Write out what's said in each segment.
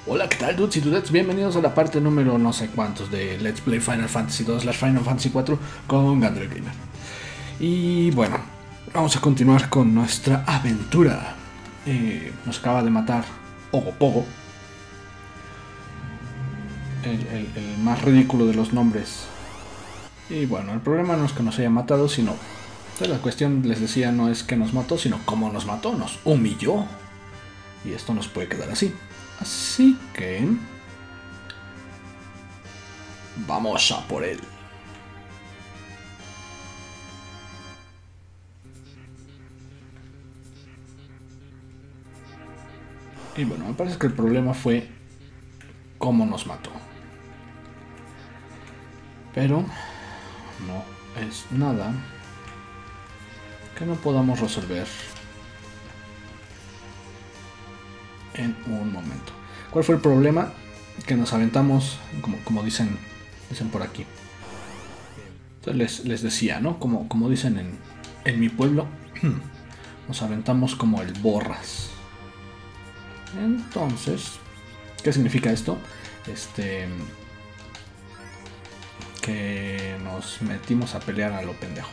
Hola, ¿qué tal, dudes y dudettes? Bienvenidos a la parte número no sé cuántos de Let's Play Final Fantasy 2 Final Fantasy 4 con Gandalf Gamer. Y bueno, vamos a continuar con nuestra aventura. Nos acaba de matar Ogopogo, el más ridículo de los nombres. Y bueno, el problema no es que nos haya matado, sino... la cuestión, les decía, no es que nos mató, sino cómo nos mató, nos humilló. Y esto nos puede quedar así. Así que... vamos a por él. Y bueno, me parece que el problema fue cómo nos mató. Pero no es nada que no podamos resolver en un momento. ¿Cuál fue el problema? Que nos aventamos, como dicen por aquí. Entonces les decía, ¿no? Como dicen en mi pueblo, nos aventamos como el borras. Entonces, ¿qué significa esto? Que nos metimos a pelear a lo pendejo.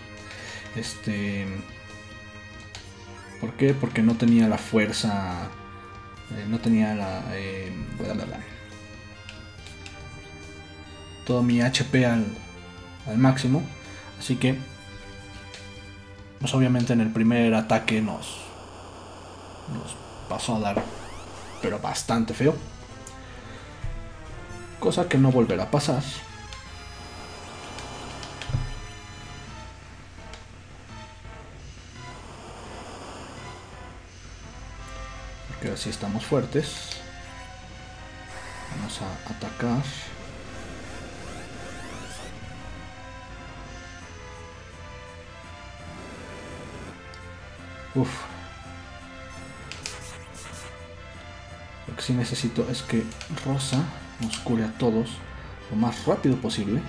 ¿Por qué? Porque no tenía la fuerza, no tenía todo mi HP al máximo, así que pues obviamente en el primer ataque nos pasó a dar, pero bastante feo, cosa que no volverá a pasar. Porque ahora sí estamos fuertes. Vamos a atacar. Uf. Lo que sí necesito es que Rosa nos cure a todos lo más rápido posible.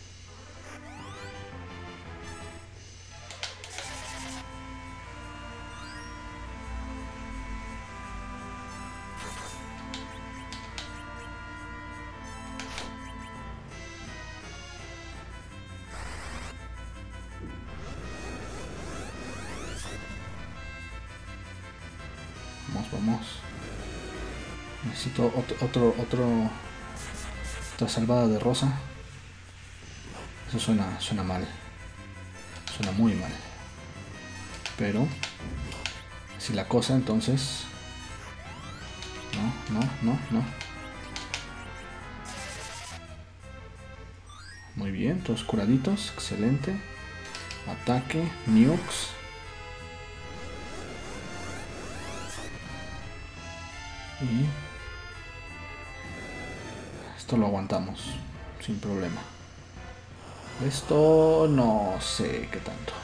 Vamos. Necesito otra salvada de Rosa. Eso suena mal. Suena muy mal. Pero si la cosa, entonces... No. Muy bien, todos curaditos. Excelente. Ataque, nukes. Y esto lo aguantamos sin problema. Esto no sé qué tanto.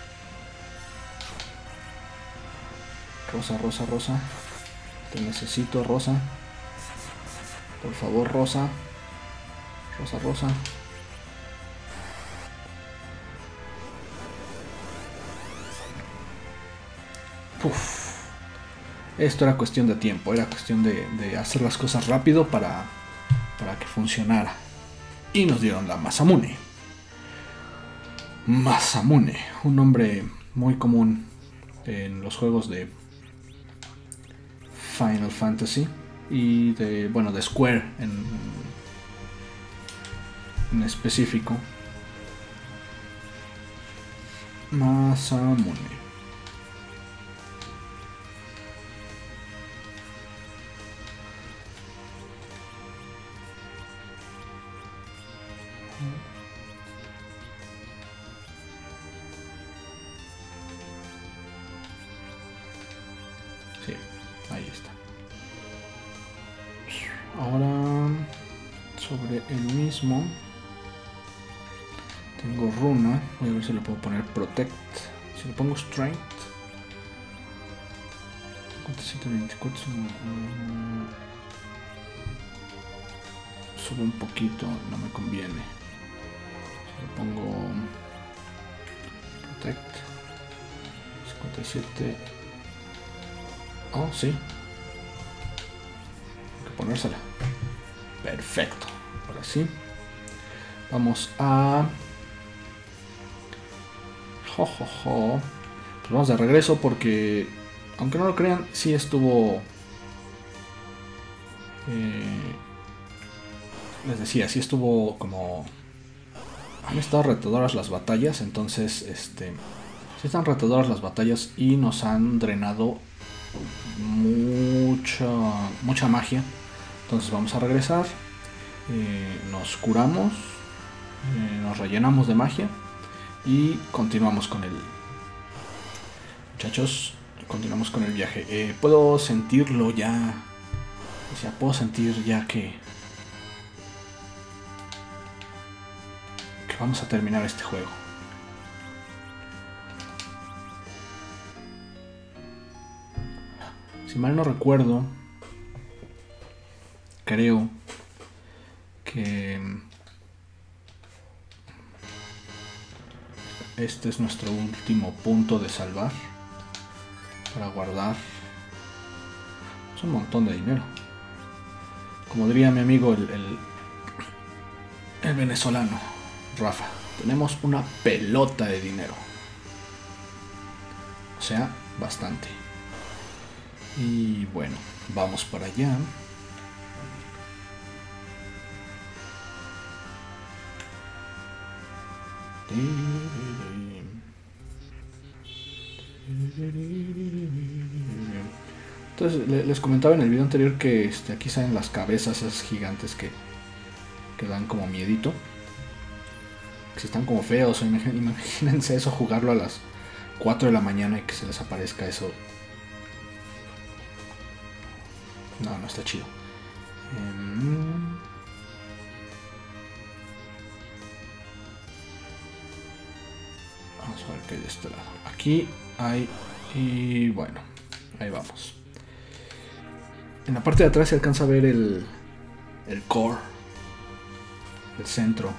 Rosa. Te necesito, Rosa. Por favor, Rosa. Rosa. Puf. Esto era cuestión de tiempo, era cuestión de hacer las cosas rápido para que funcionara. Y nos dieron la Masamune. Masamune, un nombre muy común en los juegos de Final Fantasy y de Square en específico. Masamune. Sí, ahí está. Ahora sobre el mismo tengo runa. Voy a ver si le puedo poner protect. Si le pongo strength 57-24 sube un poquito, no me conviene. Si le pongo protect 57. Oh, sí. ponérsela. Perfecto. Ahora sí. Vamos a... Pues vamos de regreso porque, aunque no lo crean, sí estuvo... les decía, sí estuvo como... Han estado retadoras las batallas, entonces, sí están retadoras las batallas y nos han drenado mucha magia. Entonces vamos a regresar, nos curamos, nos rellenamos de magia y continuamos con el... Muchachos, continuamos con el viaje. Puedo sentirlo ya, o sea, puedo sentir ya que vamos a terminar este juego. Si mal no recuerdo, creo que este es nuestro último punto de salvar para guardar. Es un montón de dinero. Como diría mi amigo el venezolano Rafa, tenemos una pelota de dinero. O sea, bastante. Y bueno, vamos para allá. Entonces les comentaba en el video anterior que aquí salen las cabezas esas gigantes que dan como miedito. Que si están como feos, imagínense eso, jugarlo a las 4 de la mañana y que se les aparezca eso. No está chido. Vamos a ver qué hay de este lado. Aquí hay... Y bueno, ahí vamos. En la parte de atrás se alcanza a ver el core, el centro.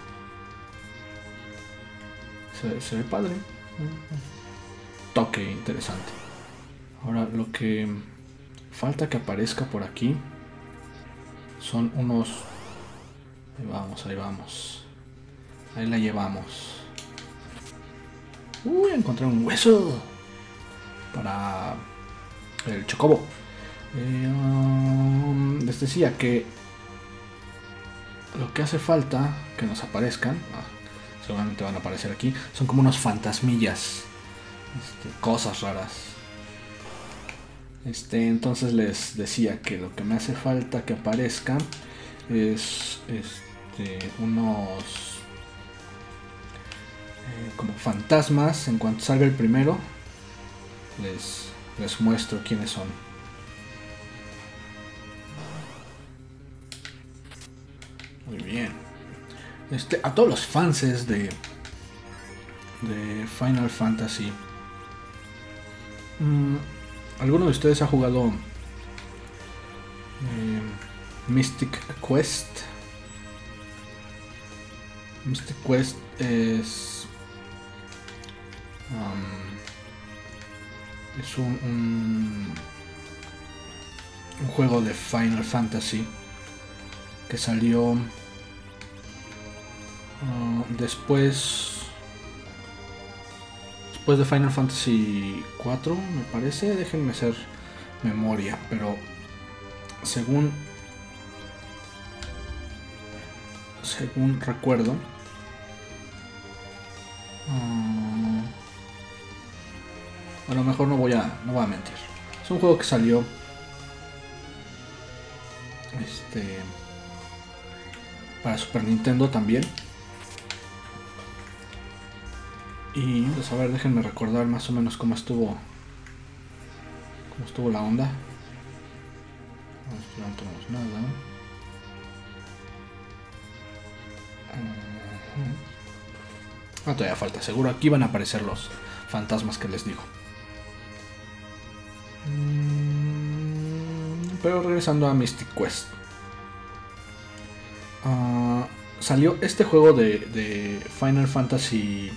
Se ve padre. Toque interesante. Ahora lo que falta que aparezca por aquí son unos... Ahí vamos. Ahí la llevamos. Uy, encontré un hueso para el chocobo. Les decía que lo que hace falta que nos aparezcan, seguramente van a aparecer aquí, son como unos fantasmillas, cosas raras. Entonces les decía que lo que me hace falta que aparezcan es unos como fantasmas. En cuanto salga el primero les muestro quiénes son. Muy bien. A todos los fans de Final Fantasy, ¿alguno de ustedes ha jugado Mystic Quest? Mystic Quest es un juego de Final Fantasy que salió después de Final Fantasy 4, me parece. Déjenme hacer memoria, pero según recuerdo, a lo mejor no voy a mentir. Es un juego que salió para Super Nintendo también. Y pues a ver, déjenme recordar más o menos cómo estuvo la onda. No tenemos nada. Todavía falta, seguro aquí van a aparecer los fantasmas que les digo. Pero regresando a Mystic Quest, salió este juego de Final Fantasy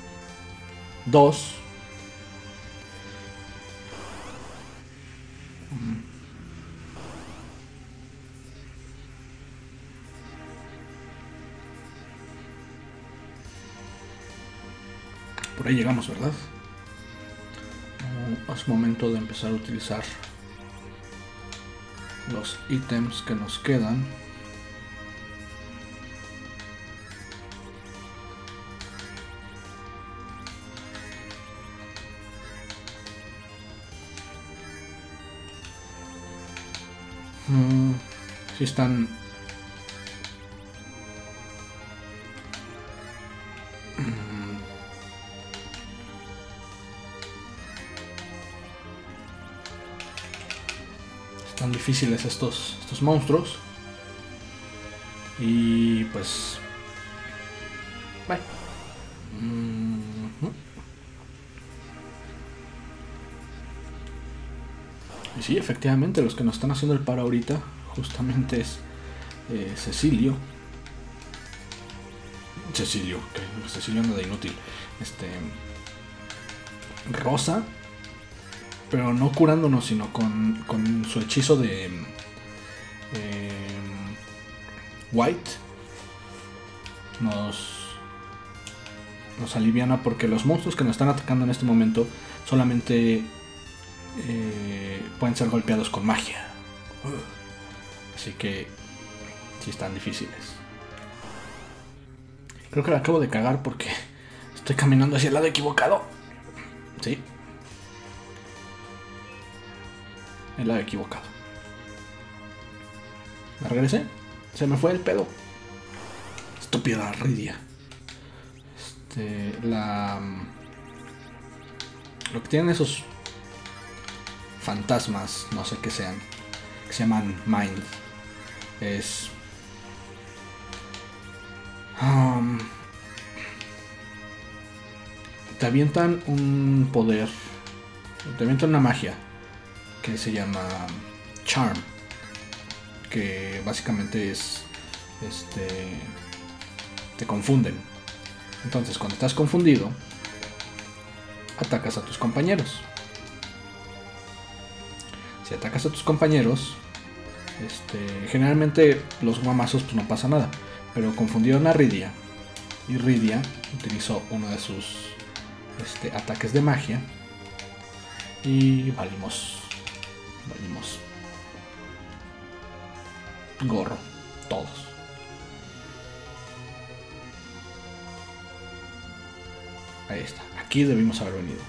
2. Por ahí llegamos, ¿verdad? Es momento de empezar a utilizar los ítems que nos quedan. Sí están... Están difíciles estos monstruos. Y pues... Bueno. Y sí, efectivamente, los que nos están haciendo el paro ahorita justamente es Cecilio. Cecilio anda de inútil. Rosa, pero no curándonos, sino con su hechizo de White. Nos aliviana porque los monstruos que nos están atacando en este momento solamente pueden ser golpeados con magia. Así que sí están difíciles. Creo que la acabo de cagar porque estoy caminando hacia el lado equivocado. Sí. El lado equivocado. ¿Me regresé? Se me fue el pedo. Estúpida Rydia. Lo que tienen esos fantasmas, no sé qué sean, que se llaman Mind, es... te avientan un poder, te avientan una magia que se llama Charm, que básicamente es te confunden. Entonces, cuando estás confundido, atacas a tus compañeros. Si atacas a tus compañeros, generalmente los guamazos pues no pasa nada, pero confundieron a Rydia y Rydia utilizó uno de sus ataques de magia y valimos gorro todos. Ahí está, aquí debimos haber venido.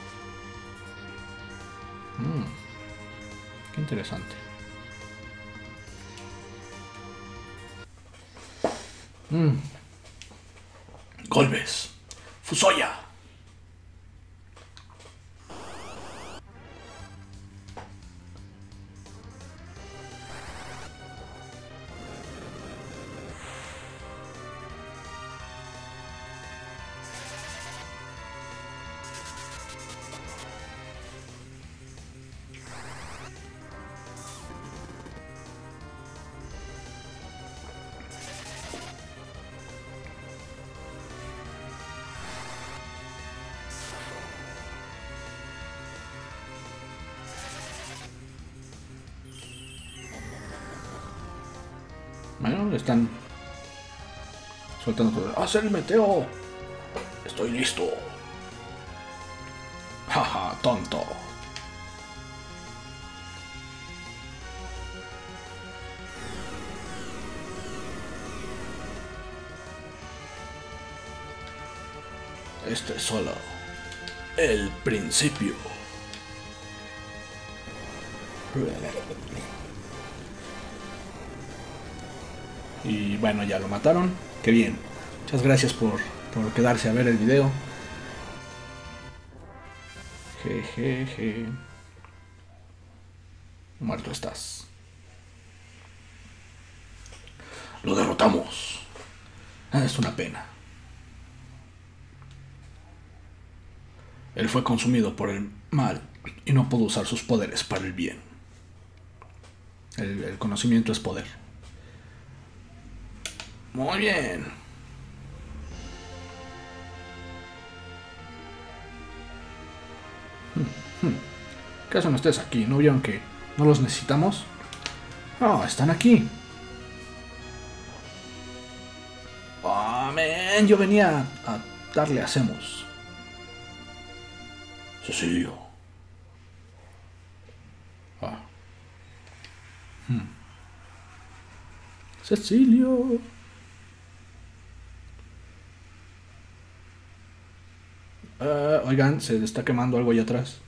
Qué interesante. Golbes. Fusoya. Bueno, le están soltando todo. ¡Hacer el meteo! Estoy listo. Jaja, tonto. Este es solo el principio. Y bueno, ya lo mataron. Qué bien. Muchas gracias por quedarse a ver el video. Jejeje. Muerto estás. Lo derrotamos. Es una pena. Él fue consumido por el mal y no pudo usar sus poderes para el bien. El conocimiento es poder. Muy bien. ¿Qué hacen ustedes aquí? ¿No vieron que no los necesitamos? No, están aquí. Oh, man, yo venía a darle a Zemus. Cecilio. Ah. Cecilio. Oigan, se está quemando algo allá atrás.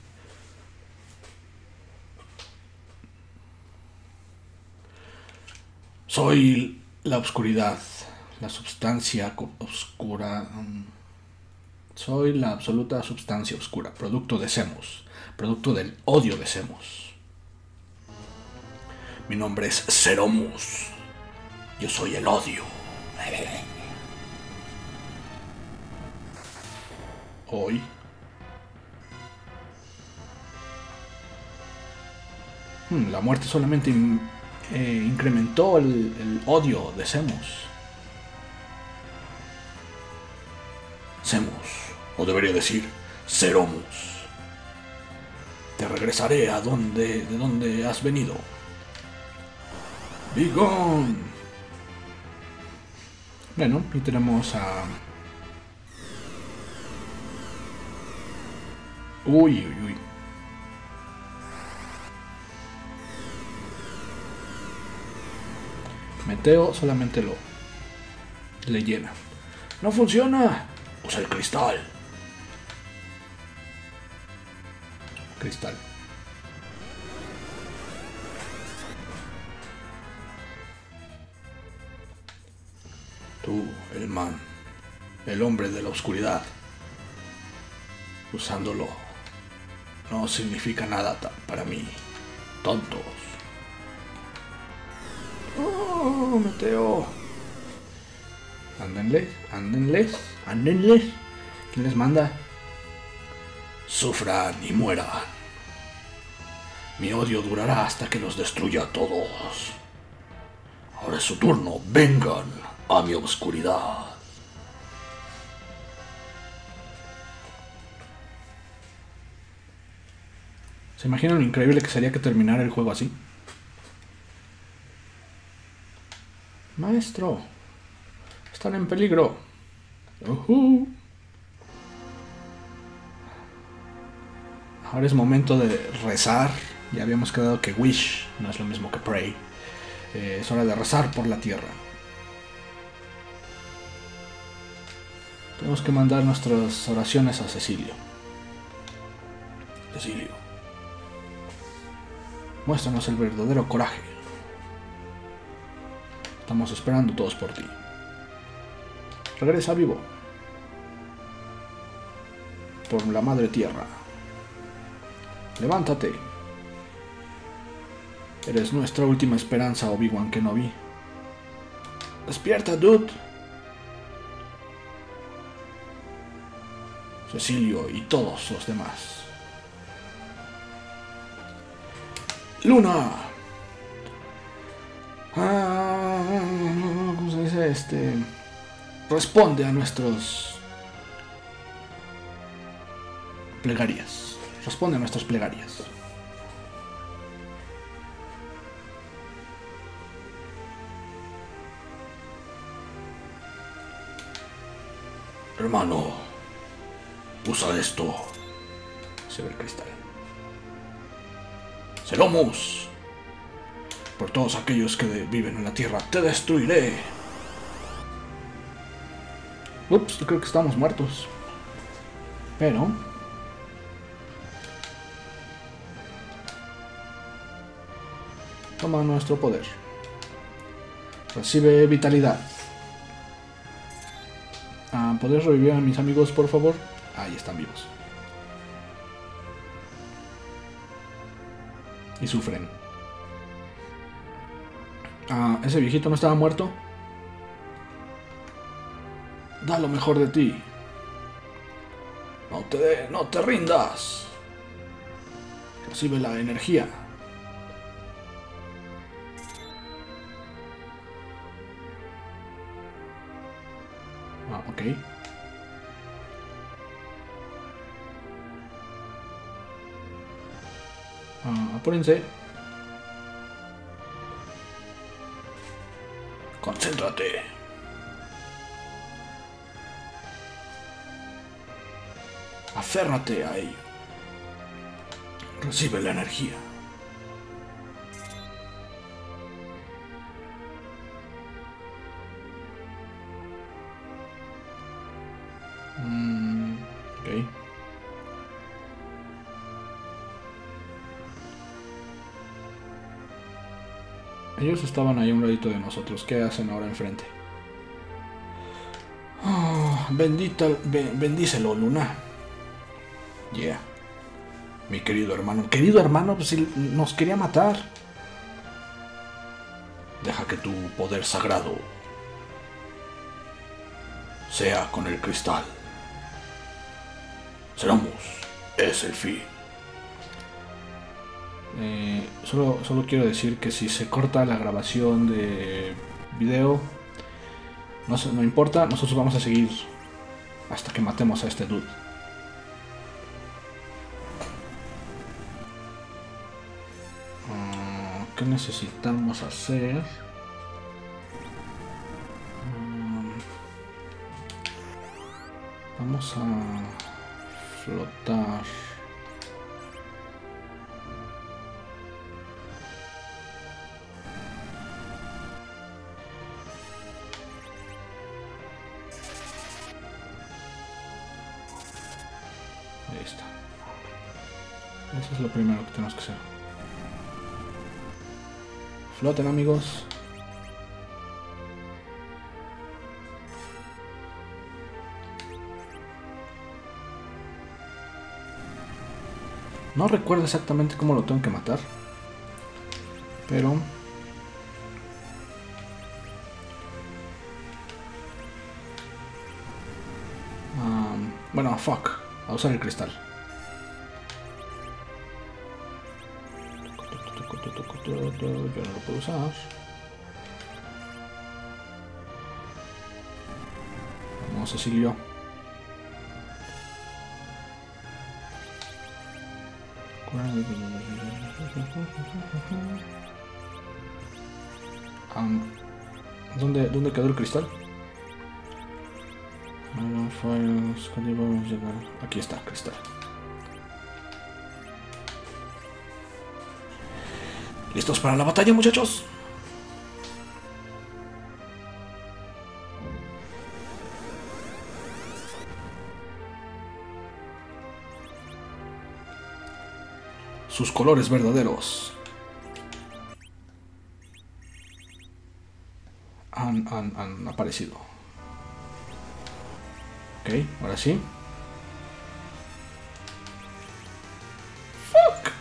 Soy la oscuridad, la substancia oscura. Soy la absoluta substancia oscura, producto de Semos, producto del odio de Semos. Mi nombre es Seromus. Yo soy el odio. Hoy la muerte solamente incrementó el odio de Semos. Semos, o debería decir Seromus. Te regresaré de donde has venido. Be gone. Bueno, y tenemos a... Uy. Meteo solamente le llena. ¡No funciona! Usa el cristal. Cristal. Tú, el man, el hombre de la oscuridad, usándolo no significa nada para mí. Tontos. Oh, Meteo. Ándenles. ¿Quién les manda? Sufran y mueran. Mi odio durará hasta que los destruya a todos. Ahora es su turno. Vengan a mi oscuridad. ¿Se imaginan lo increíble que sería que terminara el juego así? Maestro, están en peligro. Ahora es momento de rezar. Ya habíamos quedado que wish no es lo mismo que pray. Es hora de rezar por la tierra. Tenemos que mandar nuestras oraciones a Cecilio. Cecilio, muéstranos el verdadero coraje. Estamos esperando todos por ti. Regresa vivo. Por la madre tierra. Levántate. Eres nuestra última esperanza, Obi-Wan Kenobi. Despierta, dude. Cecilio y todos los demás. Luna. ¿Cómo se dice? Responde a nuestros plegarias. Responde a nuestras plegarias. Hermano, usa esto. Se ve el cristal. Seromus, por todos aquellos que viven en la tierra, te destruiré. Ups, yo creo que estamos muertos. Pero... toma nuestro poder. Recibe vitalidad. ¿Podés revivir a mis amigos, por favor? Ahí están vivos. Y sufren. ¿Ese viejito no estaba muerto? Da lo mejor de ti. No te rindas. Recibe la energía. Ok. Apúrense. Concéntrate. Aférrate a ello. Recibe la energía. Ok. Ellos estaban ahí a un ladito de nosotros. ¿Qué hacen ahora enfrente? Oh, bendícelo, Luna. Yeah. Mi querido hermano. Querido hermano, pues nos quería matar. Deja que tu poder sagrado sea con el cristal. Seramos. Es el fin. Solo quiero decir que si se corta la grabación de video, no importa, nosotros vamos a seguir hasta que matemos a este dude. ¿Qué necesitamos hacer? Vamos a flotar. Ahí está. Eso es lo primero que tenemos que hacer. Floten, amigos. No recuerdo exactamente cómo lo tengo que matar, pero bueno, fuck, a usar el cristal. Yo no lo puedo usar. Vamos, Cecilio. ¿Dónde quedó el cristal? Aquí está el cristal. ¿Listos para la batalla, muchachos? Sus colores verdaderos han aparecido. Ok, ahora sí. Fuck.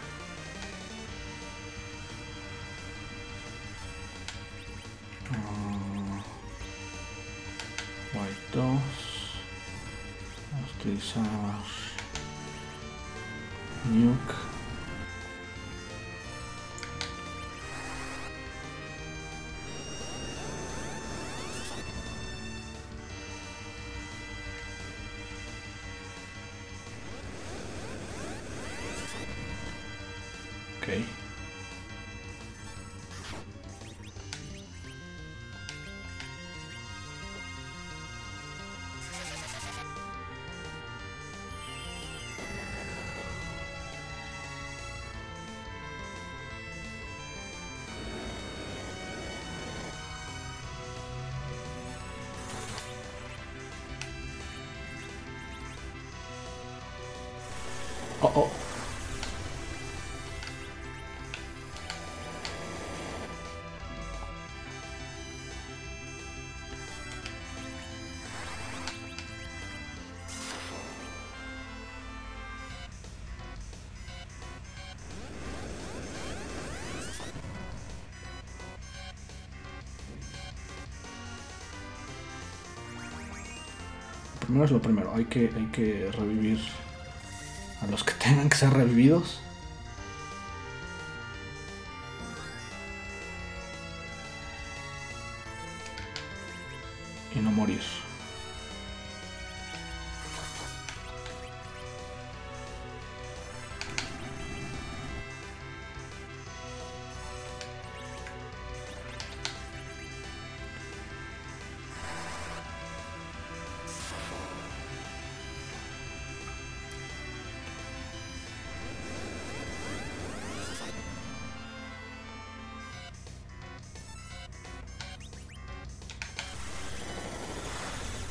White 2. Vamos a utilizar Nuke. Okay. Oh. Primero es lo primero, hay que revivir a los que tengan que ser revividos. Y no morir.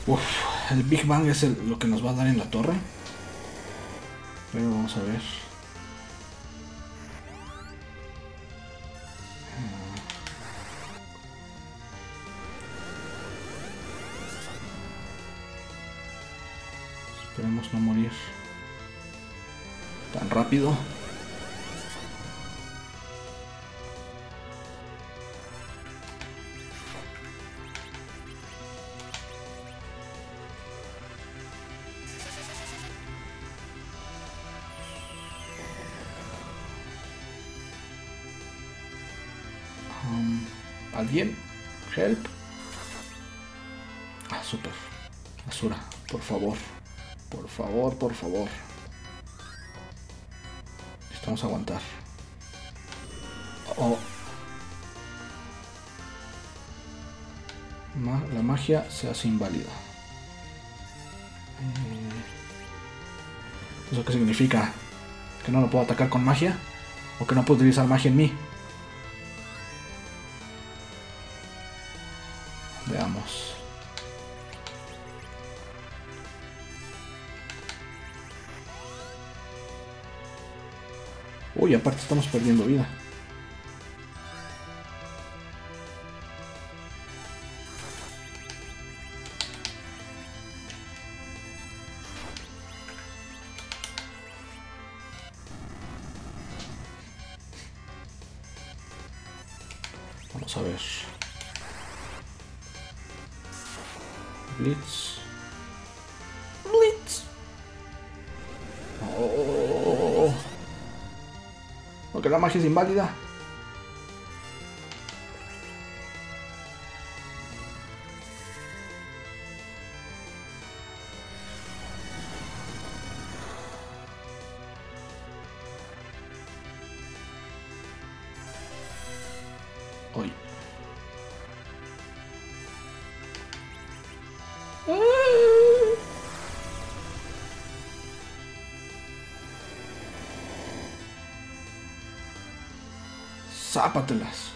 Uf, el Big Bang es lo que nos va a dar en la torre. Pero vamos a ver. Esperemos no morir tan rápido. ¿Alguien? Help. Ah, super. Asura, por favor. Por favor, por favor. Necesitamos aguantar. Oh. La magia se hace inválida. ¿Eso qué significa? ¿Que no lo puedo atacar con magia? ¿O que no puedo utilizar magia en mí? Veamos. Uy, aparte estamos perdiendo vida. Vamos a ver. Blitz. Blitz. Oh. Porque la magia es inválida. Hoy. Zápatelas.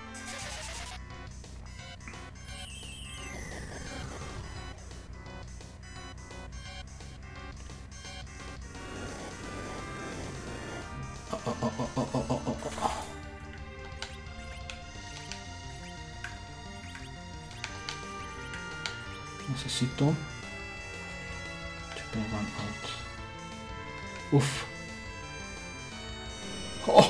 Necesito Triple Run Out. Uf. Oh.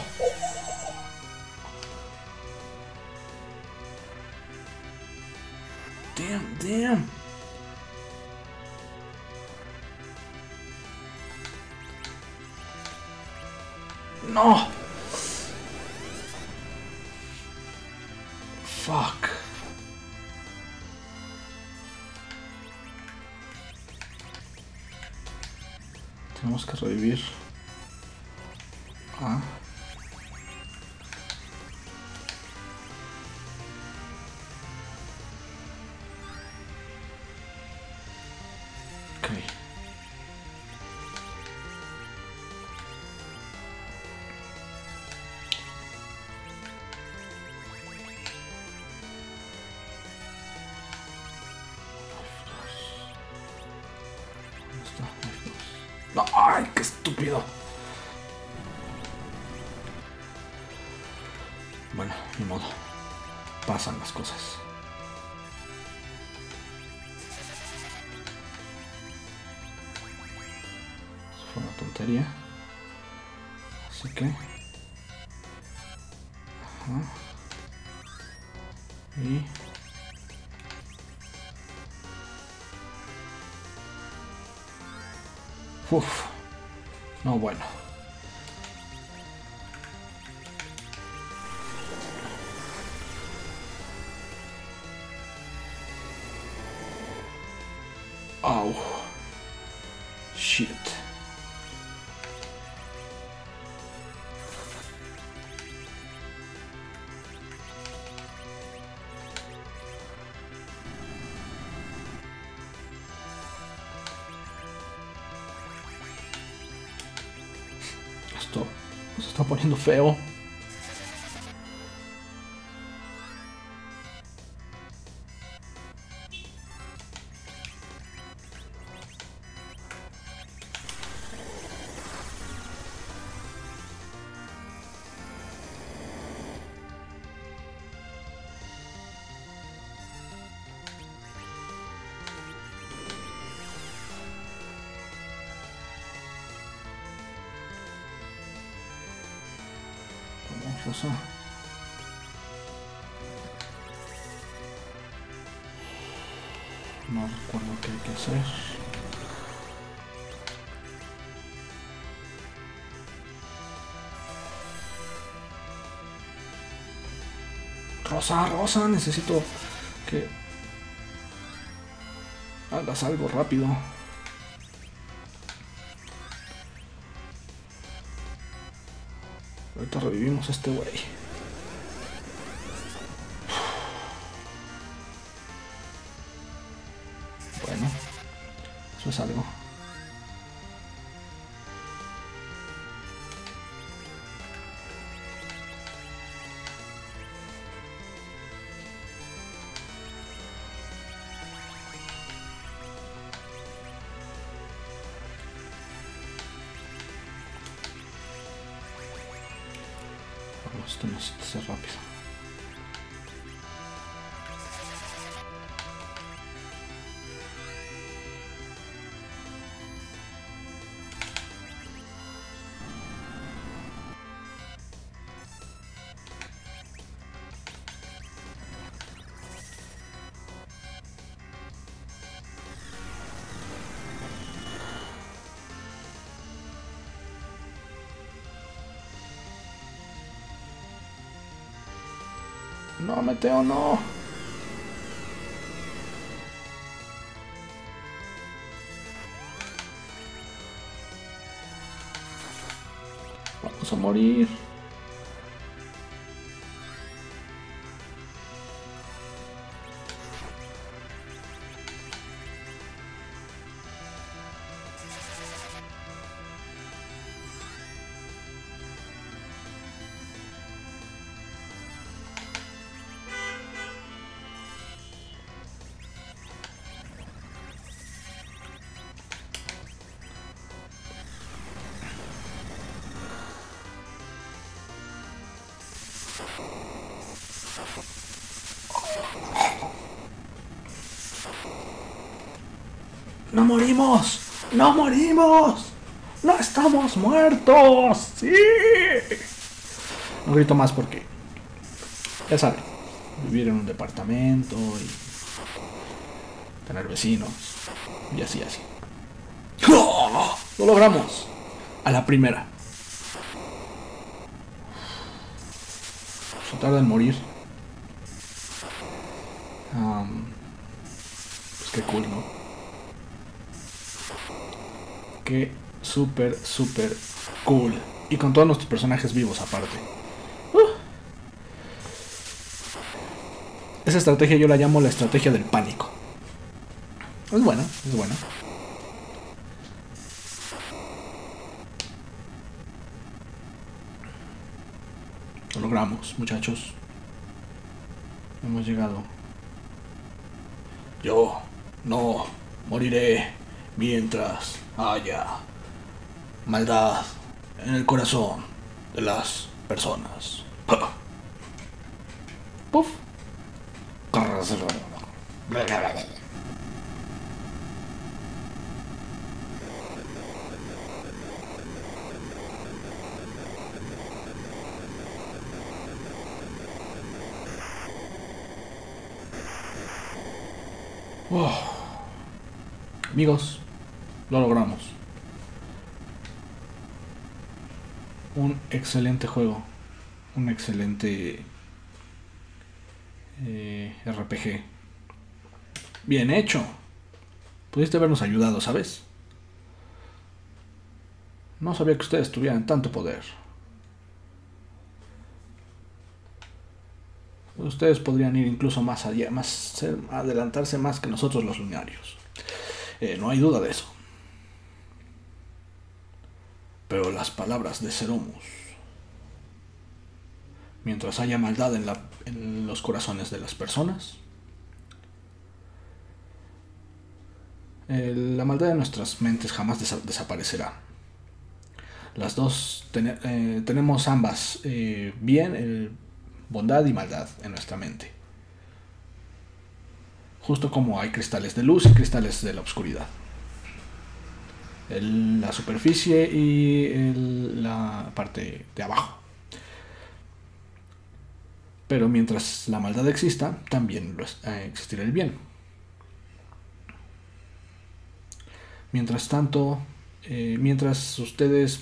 Damn. No. Fuck. Tenemos que revivir. Ah. Ok. No, ¡ay, qué estúpido! Bueno, ni modo. Pasan las cosas. Eso fue una tontería. Así que... Ajá. Y... Uf, no, bueno. Au. Shit. Esto se está poniendo feo. Rosa. No recuerdo qué hay que hacer. Rosa, Rosa, necesito que hagas algo rápido. Ahorita revivimos a este güey. Bueno, eso es algo. Esto necesita ser rápido. No, Meteo, no. Vamos a morir. ¡No morimos! ¡No morimos! ¡No estamos muertos! ¡Sí! No grito más porque, ya saben, vivir en un departamento y tener vecinos y así. ¡Oh! ¡Lo logramos! A la primera. Se tarda en morir. Pues qué cool, ¿no? Qué súper cool. Y con todos nuestros personajes vivos aparte. Esa estrategia yo la llamo la estrategia del pánico. Es buena, es buena. Lo logramos, muchachos. Hemos llegado. Yo no moriré mientras haya maldad en el corazón de las personas. Puff. Oh. Amigos, lo logramos. Un excelente juego. Un excelente RPG. Bien hecho. Pudiste habernos ayudado, ¿sabes? No sabía que ustedes tuvieran tanto poder. Ustedes podrían ir incluso más allá, adelantarse más que nosotros los lunarios. No hay duda de eso. Pero las palabras de Seromus, mientras haya maldad en los corazones de las personas, la maldad de nuestras mentes jamás desaparecerá. Las dos tenemos ambas bondad y maldad en nuestra mente. Justo como hay cristales de luz y cristales de la oscuridad. La superficie y la parte de abajo. Pero mientras la maldad exista, también existirá el bien. Mientras tanto, mientras ustedes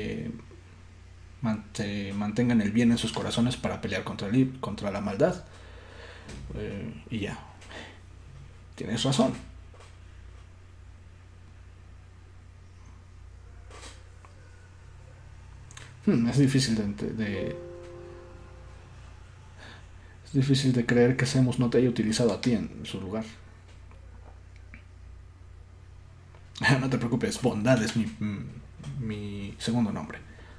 mantengan el bien en sus corazones para pelear contra la maldad, y ya, tienes razón. Es difícil es difícil de creer que Seamus no te haya utilizado a ti en su lugar. No te preocupes, Bondad es mi segundo nombre.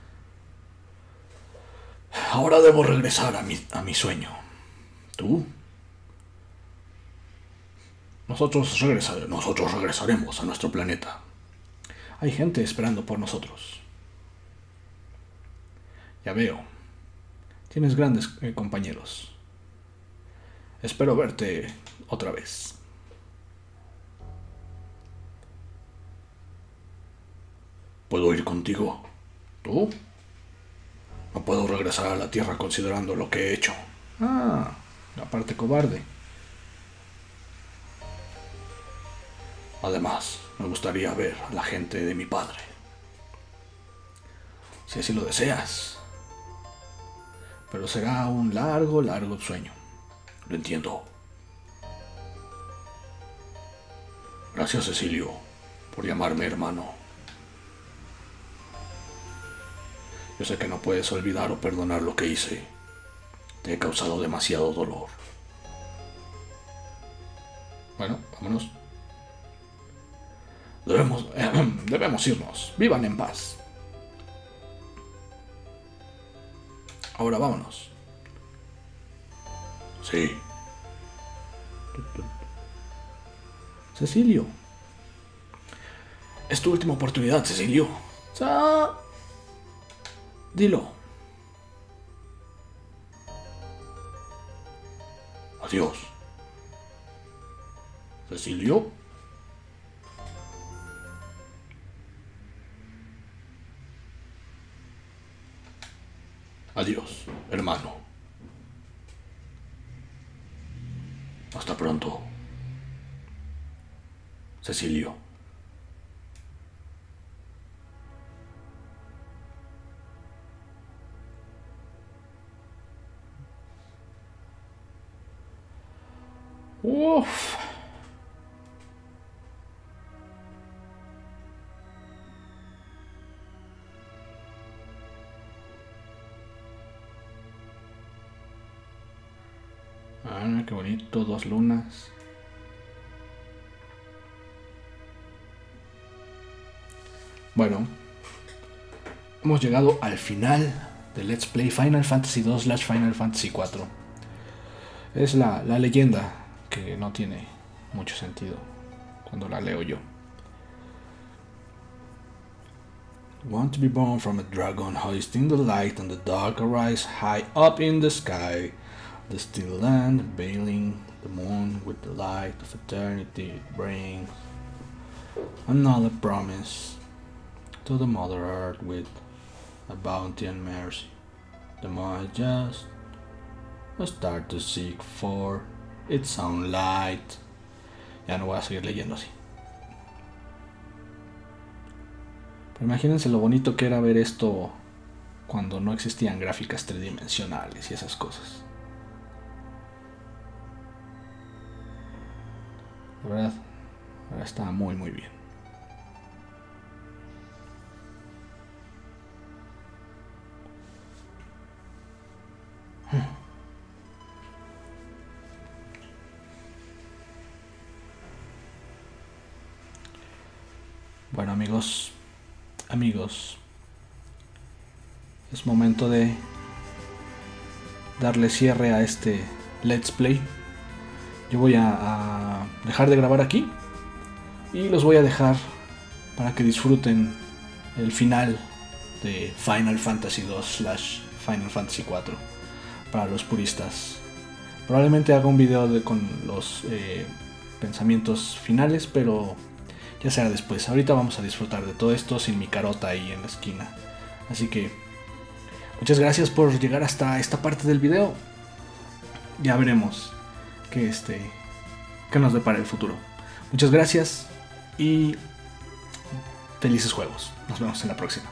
Ahora debo regresar a mi sueño. ¿Tú? Nosotros regresaremos a nuestro planeta. Hay gente esperando por nosotros. Ya veo. Tienes grandes compañeros. Espero verte otra vez. ¿Puedo ir contigo? ¿Tú? No puedo regresar a la Tierra considerando lo que he hecho. Ah, la parte cobarde. Además, me gustaría ver a la gente de mi padre. Si así lo deseas. Pero será un largo, largo sueño. Lo entiendo. Gracias, Cecilio, por llamarme hermano. Yo sé que no puedes olvidar o perdonar lo que hice. Te he causado demasiado dolor. Bueno, vámonos. Debemos irnos. Vivan en paz. Ahora vámonos. Sí. Cecilio. Es tu última oportunidad, Cecilio. Dilo. Adiós. Cecilio. Adiós, hermano. Hasta pronto. Cecilio. Uf. Ah, qué bonito, 2 lunas. Bueno, hemos llegado al final de Let's Play Final Fantasy 2/Final Fantasy 4. Es la leyenda que no tiene mucho sentido cuando la leo yo. Want to be born from a dragon hoisting the light and the dark arise high up in the sky. The still land, veiling the moon with the light of eternity it brings. Another promise to the Mother Earth with a bounty and mercy. The more just start to seek for its own light. Ya no voy a seguir leyendo así. Pero imagínense lo bonito que era ver esto cuando no existían gráficas tridimensionales y esas cosas. La verdad, ahora está muy muy bien. Bueno, amigos, es momento de darle cierre a este Let's Play. Yo voy a dejar de grabar aquí y los voy a dejar para que disfruten el final de Final Fantasy 2/Final Fantasy 4 para los puristas. Probablemente haga un video con los pensamientos finales, pero ya será después. Ahorita vamos a disfrutar de todo esto sin mi carota ahí en la esquina. Así que muchas gracias por llegar hasta esta parte del video. ya veremos qué, qué nos depara el futuro. Muchas gracias y felices juegos. Nos vemos en la próxima.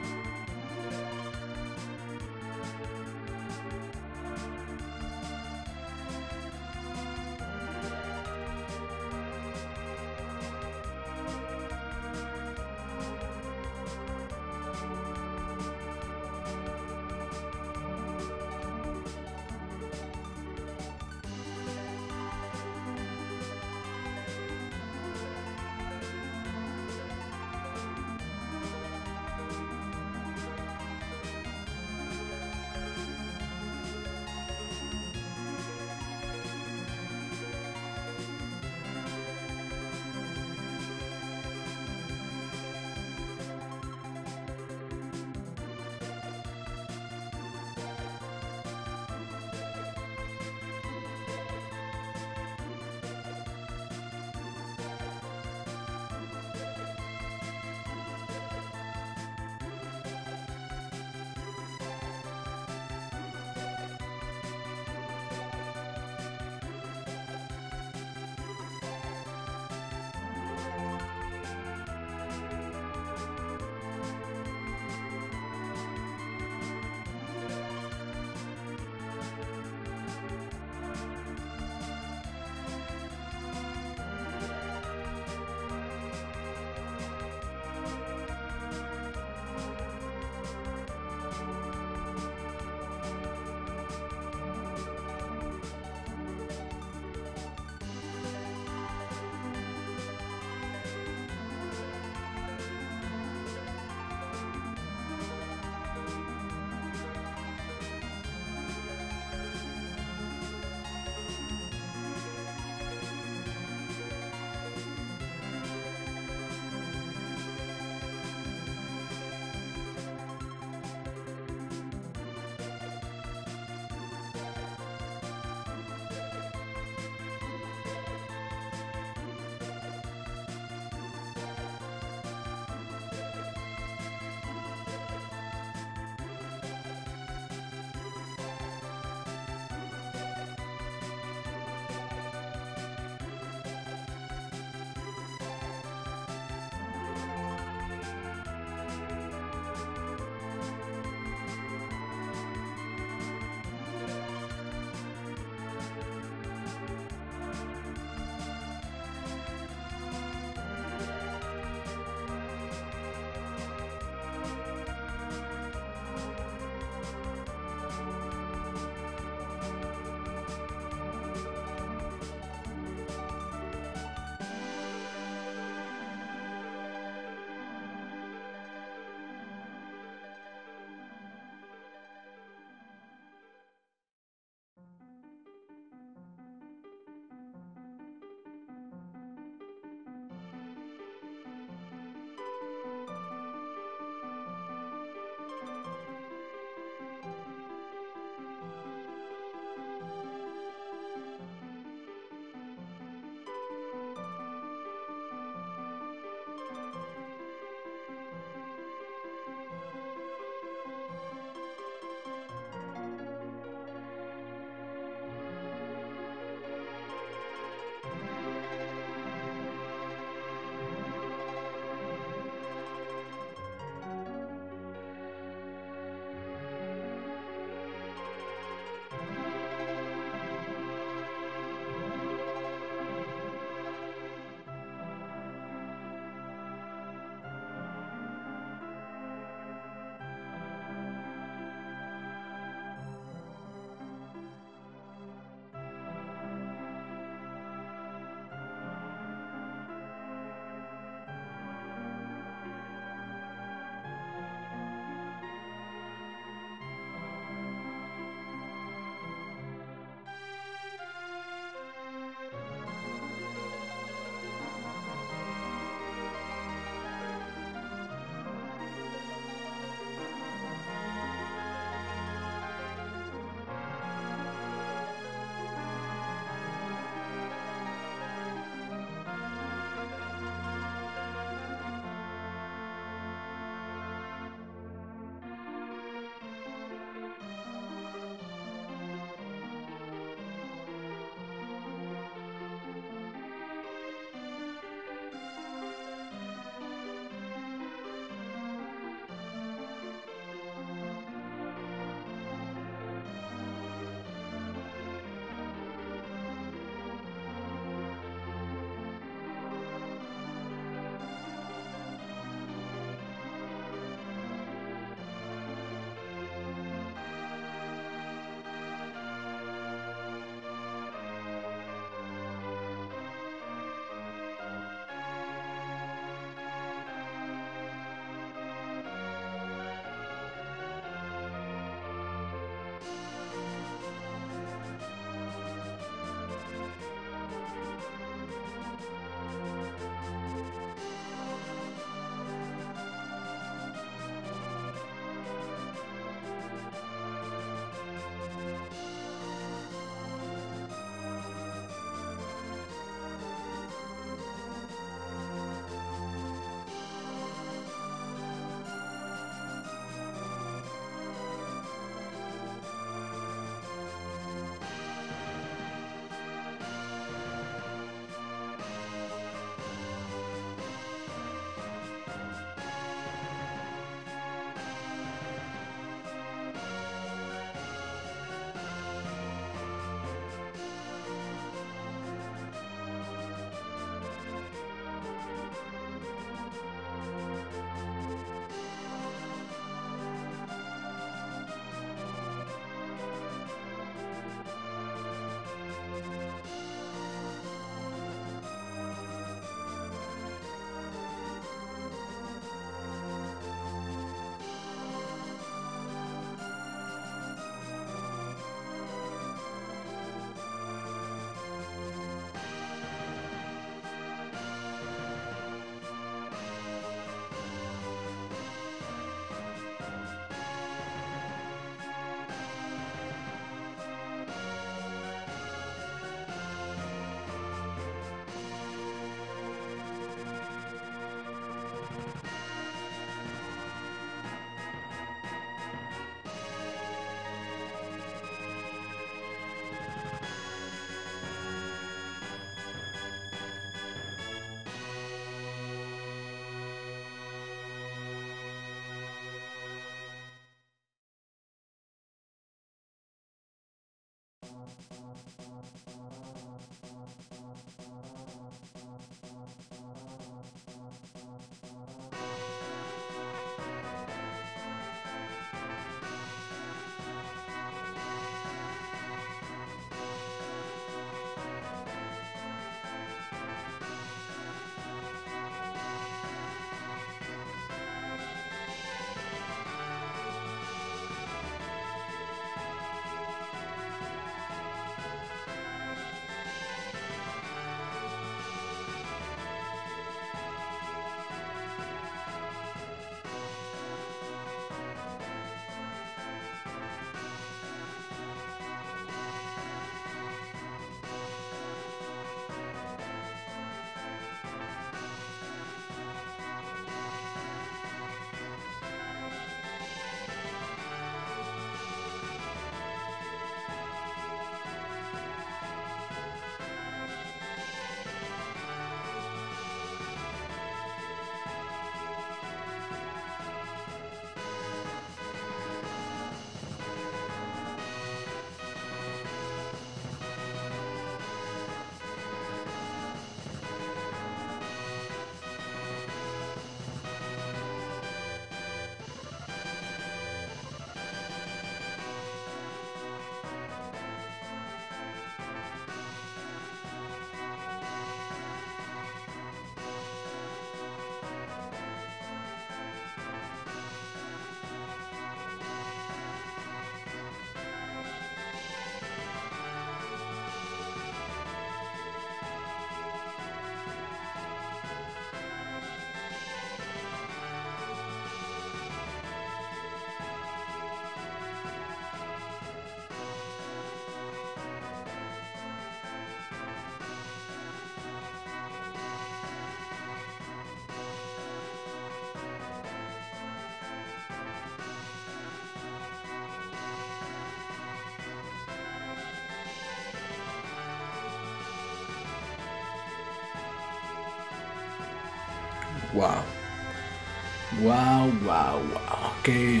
Wow. Wow, wow, wow. Qué...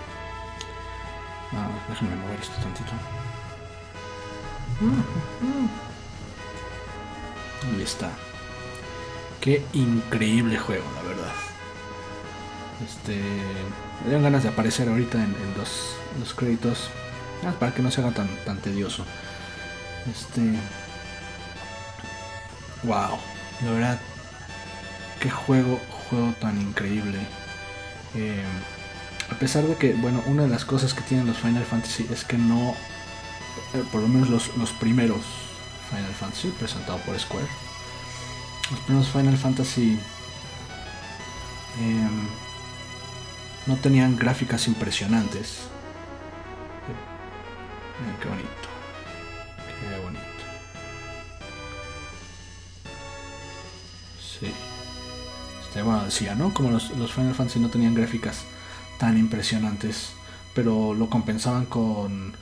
déjenme mover esto tantito. Ahí está. Qué increíble juego, la verdad. Me dan ganas de aparecer ahorita en los créditos. Para que no se haga tan tedioso. Wow. La verdad. Qué juego tan increíble. A pesar de que, bueno, una de las cosas que tienen los Final Fantasy es que no, por lo menos los primeros Final Fantasy presentados por Square, los primeros Final Fantasy no tenían gráficas impresionantes. Qué bonito, qué bonito. Sí. Bueno, decía, ¿no? Como los Final Fantasy no tenían gráficas tan impresionantes, pero lo compensaban con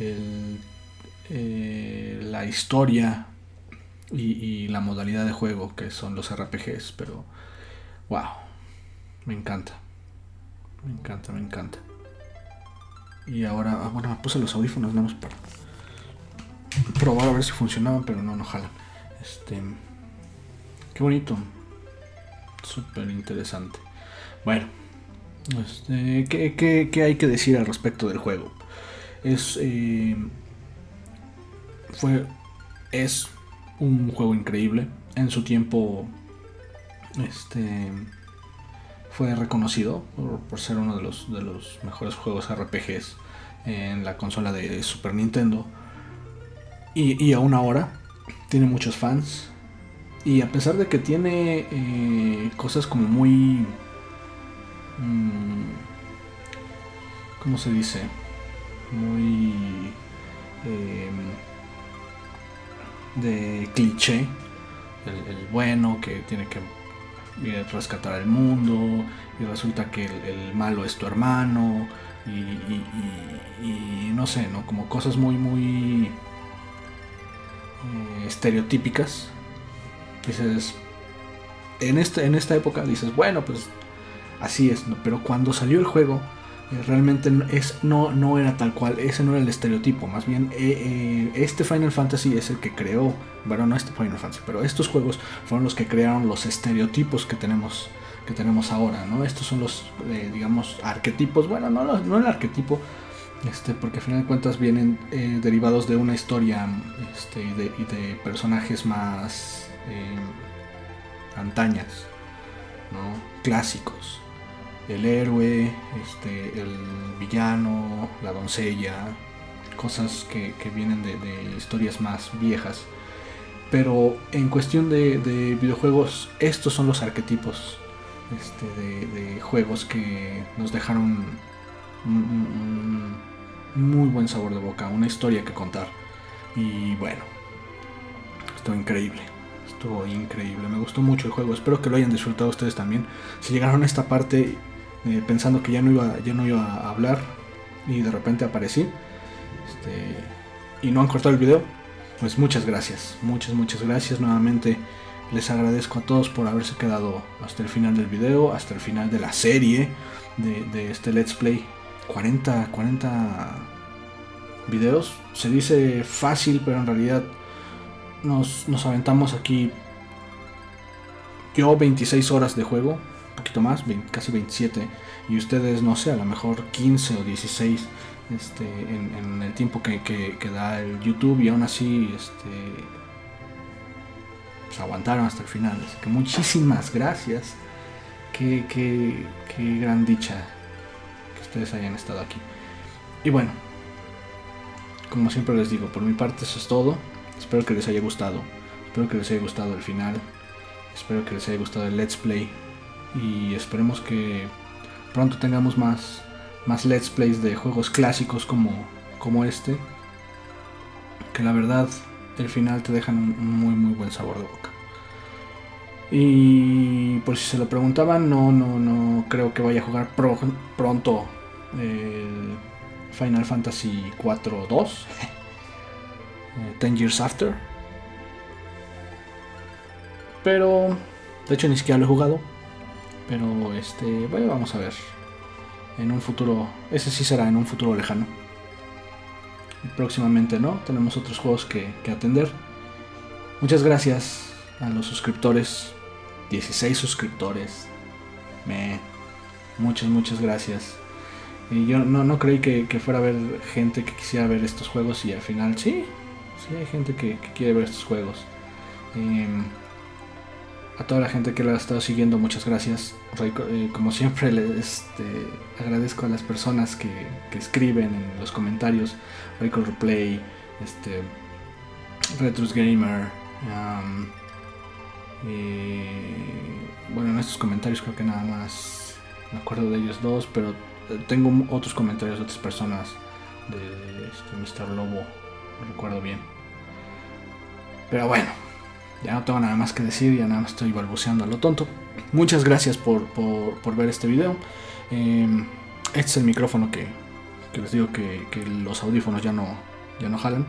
la historia y la modalidad de juego que son los RPGs. Pero wow, me encanta, me encanta, me encanta. Y ahora, bueno, me puse los audífonos nada más para probar a ver si funcionaban, pero no jalan. Qué bonito, súper interesante. Bueno, ¿qué hay que decir al respecto del juego? Es un juego increíble. En su tiempo fue reconocido por ser uno de los mejores juegos RPGs en la consola de Super Nintendo. Y aún ahora tiene muchos fans. Y a pesar de que tiene cosas como muy... ¿cómo se dice? Muy... de cliché. El bueno que tiene que rescatar al mundo. Y resulta que el malo es tu hermano. Y no sé, ¿no? Como cosas muy estereotípicas. Dices, en esta época dices, bueno, pues así es, ¿no? Pero cuando salió el juego, realmente no era tal cual, ese no era el estereotipo. Más bien, este Final Fantasy es el que creó, bueno, no este Final Fantasy, pero estos juegos fueron los que crearon los estereotipos que tenemos ahora, ¿no? Estos son los, digamos, arquetipos. Bueno, no el arquetipo, porque al final de cuentas vienen derivados de una historia y de personajes más antañas, ¿no? Clásicos. El héroe, el villano, la doncella, cosas que vienen de historias más viejas. Pero en cuestión de videojuegos, estos son los arquetipos de juegos que nos dejaron un muy buen sabor de boca, una historia que contar. Y bueno, estuvo increíble, me gustó mucho el juego, espero que lo hayan disfrutado ustedes también. Si llegaron a esta parte pensando que ya no iba a hablar y de repente aparecí y no han cortado el video, pues muchas gracias nuevamente. Les agradezco a todos por haberse quedado hasta el final del video, hasta el final de la serie de este Let's Play. 40 videos, se dice fácil, pero en realidad nos aventamos aquí, yo 26 horas de juego, un poquito más, casi 27, y ustedes, no sé, a lo mejor 15 o 16 en el tiempo que da el YouTube, y aún así pues aguantaron hasta el final. Así que muchísimas gracias, qué gran dicha que ustedes hayan estado aquí. Y bueno, como siempre les digo, por mi parte eso es todo. Espero que les haya gustado. Espero que les haya gustado el final. Espero que les haya gustado el Let's Play. Y esperemos que pronto tengamos más Let's Plays de juegos clásicos como este. Que la verdad, el final te dejan un muy buen sabor de boca. Y por si se lo preguntaban, no creo que vaya a jugar pronto el Final Fantasy 4-2. 10 Years After. Pero de hecho ni siquiera lo he jugado. Pero bueno, vamos a ver. En un futuro, ese sí será en un futuro lejano. Próximamente no, tenemos otros juegos que atender. Muchas gracias a los suscriptores. 16 suscriptores. Muchas gracias. Y yo no creí que fuera a haber gente que quisiera ver estos juegos y al final sí hay gente que quiere ver estos juegos. A toda la gente que lo ha estado siguiendo, muchas gracias. Como siempre, agradezco a las personas que escriben en los comentarios. Raycon Replay, Retrus Gamer. Bueno, en estos comentarios creo que nada más me acuerdo de ellos dos, pero tengo otros comentarios de otras personas, de Mr. Lobo, no recuerdo bien. Pero bueno, ya no tengo nada más que decir, ya nada más estoy balbuceando a lo tonto. Muchas gracias por ver este video. Este es el micrófono que les digo que los audífonos ya no jalan.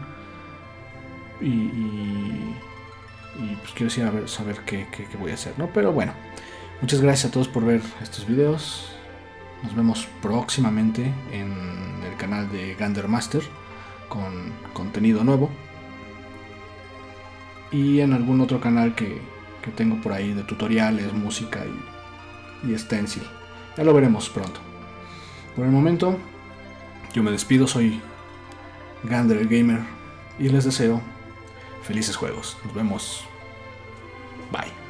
Y pues quiero saber qué voy a hacer, ¿no? Pero bueno, muchas gracias a todos por ver estos videos. Nos vemos próximamente en el canal de Gandermaster con contenido nuevo. Y en algún otro canal que tengo por ahí de tutoriales, música y stencil. Ya lo veremos pronto. Por el momento, yo me despido, soy Gander el Gamer y les deseo felices juegos. Nos vemos. Bye.